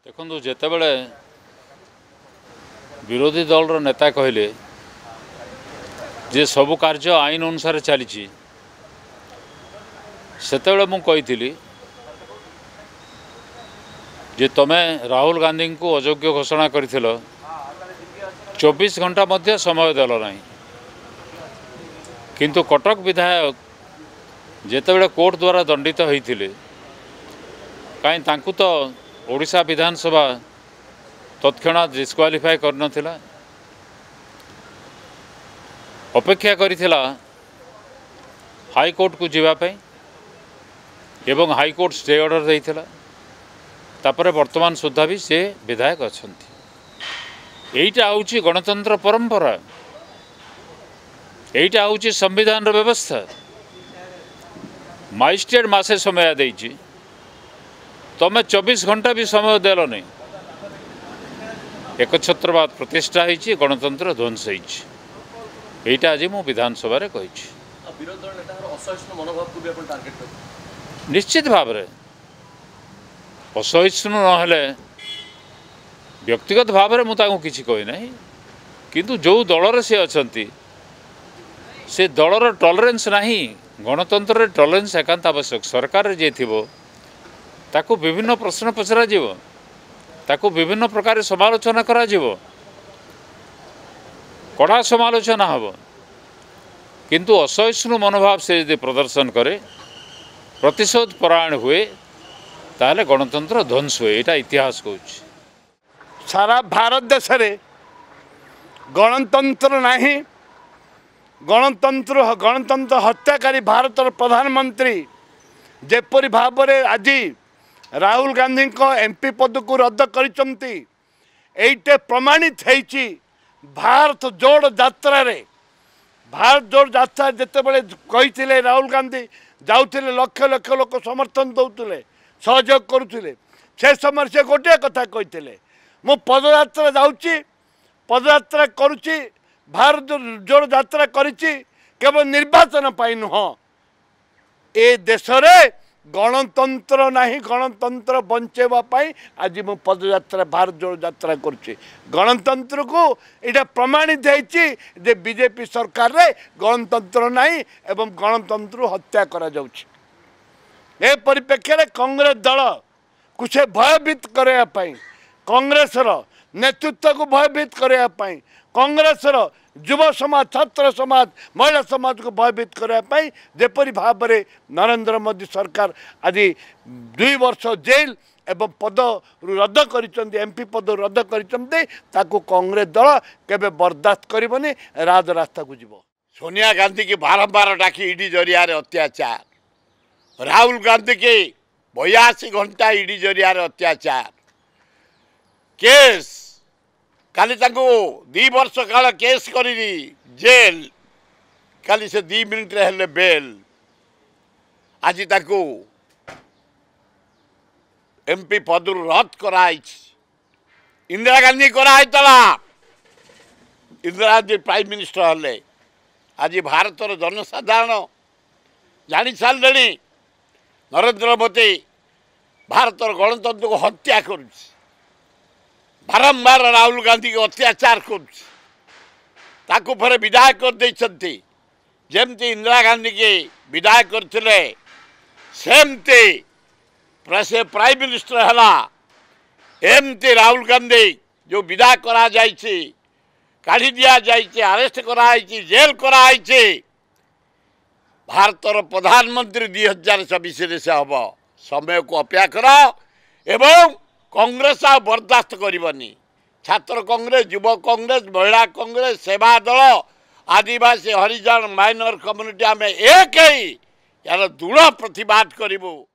देखो जिते बड़े विरोधी दल नेता कहले जे सबु कार्य आईन अनुसार चली सेतेबेले मु कही जे तमे राहुल गांधी को अयोग्य घोषणा कर 24 घंटा मध्य समय देल ना किंतु कटक विधायक जेतेबेले कोर्ट द्वारा दंडित होते कहीं तांकु तो ओडिशा विधानसभा तत्क्षणात डिस्क्वालिफाई कर नथिला अपेक्षा करिथिला हाईकोर्ट को जीवापाई एवं हाईकोर्ट स्टे ऑर्डर देइथिला तापरे वर्तमान सुधा भी से विधायक अछंती। एइटा होउची गणतंत्र परंपरा, एइटा होउची संविधान व्यवस्था। मजिस्ट्रेट मासे समय देइची तमें 24 घंटा भी समय देल नहीं। एकछत्रवाद प्रतिष्ठा होती, गणतंत्र ध्वंस होता आज मु विधानसभा कही निश्चित भाव में असहिष्णु नहले व्यक्तिगत भाव में मुझे किसी कहना किंतु जो दलर से अच्छा से दलर टॉलरेंस नहीं। गणतंत्र टॉलरेंस एकांत आवश्यक। सरकार जे थी ताकू विभिन्न प्रश्न पचरा जीव, ताकू विभिन्न प्रकार समालोचना करा जीव, कड़ा समालोचना हम किंतु असहिष्णु मनोभाव से यदि प्रदर्शन करे, प्रतिशोध परायण हुए ताहले गणतंत्र ध्वंस हुए। यहाँ इतिहास कहूँ सारा भारत देश में गणतंत्र नहीं। गणतंत्र हत्याकारी भारत प्रधानमंत्री जेपरी भाव में आज राहुल गांधी को एमपी पद को रद्द कर प्रमाणित है। भारत जोड़ यात्रा जिते बड़े कही राहुल गांधी जाऊे लक्ष लक्ष लोक समर्थन दौले सहयोग करुले से समय से गोटे कथा कही मु पदयात्रा जाऊँगी पदयात्रा करुच्ची भारत जोड़ यात्रा करिछि केवल निर्वाचन पाई नुह। ए देश रे गणतंत्र नहीं, गणतंत्र बंचेवा पाई आज मु पदयात्रा भारत जोड़ यात्रा करुच्ची। गणतंत्र को यहाँ प्रमाणित है बीजेपी सरकार रे गणतंत्र नहीं एवं गणतंत्र हत्या करा जाउछि। ए परिप्रेक्षी में कांग्रेस दल कुछ भयभीत करने, कांग्रेस नेतृत्व को भयभीत करने, कांग्रेस युव समाज, छात्र समाज, महिला समाज को भयभीत करने जेपरी भाव में नरेंद्र मोदी सरकार आज 2 वर्ष जेल एवं पद रद्द कर एमपी पद रद्द कर कांग्रेस दल केबे बर्दाश्त करबनी, राजरास्ता को जीव। सोनिया गांधी की बारंबार डाकी ईडी जरिया अत्याचार, राहुल गांधी की 82 घंटा ईडी जरिया अत्याचार केस काली 2 वर्ष काल केस कर जेल, काली से 2 मिनिट हेले बेल। आज एमपी पद रद्द कराई। इंदिरा गांधी कराइला, इंदिरा गांधी प्राइम मिनिस्टर हेले। आज भारतर जनसाधारण जानी सारे नरेंद्र मोदी भारतर गणतंत्र को हत्या कर बारंबार राहुल गांधी को अत्याचार कर विदाय कर देती। जमती इंदिरा गांधी की विदाय करते सेमती से प्राइम मिनिस्टर है एमती राहुल गांधी जो विदाय करा जाइए, काढ़ी दिया जाइए, अरेस्ट कराई, जेल कराई। भारतर प्रधानमंत्री 2024 से हम समय को अपेक्षा कर एवं कांग्रेस आ बर्दाश्त करबनी। छात्र कांग्रेस, युव कांग्रेस, महिला कांग्रेस, सेवा दल, आदिवासी हरिजन माइनर कम्युनिटी आम एक ही यार दृढ़ प्रतिवाद करूँ।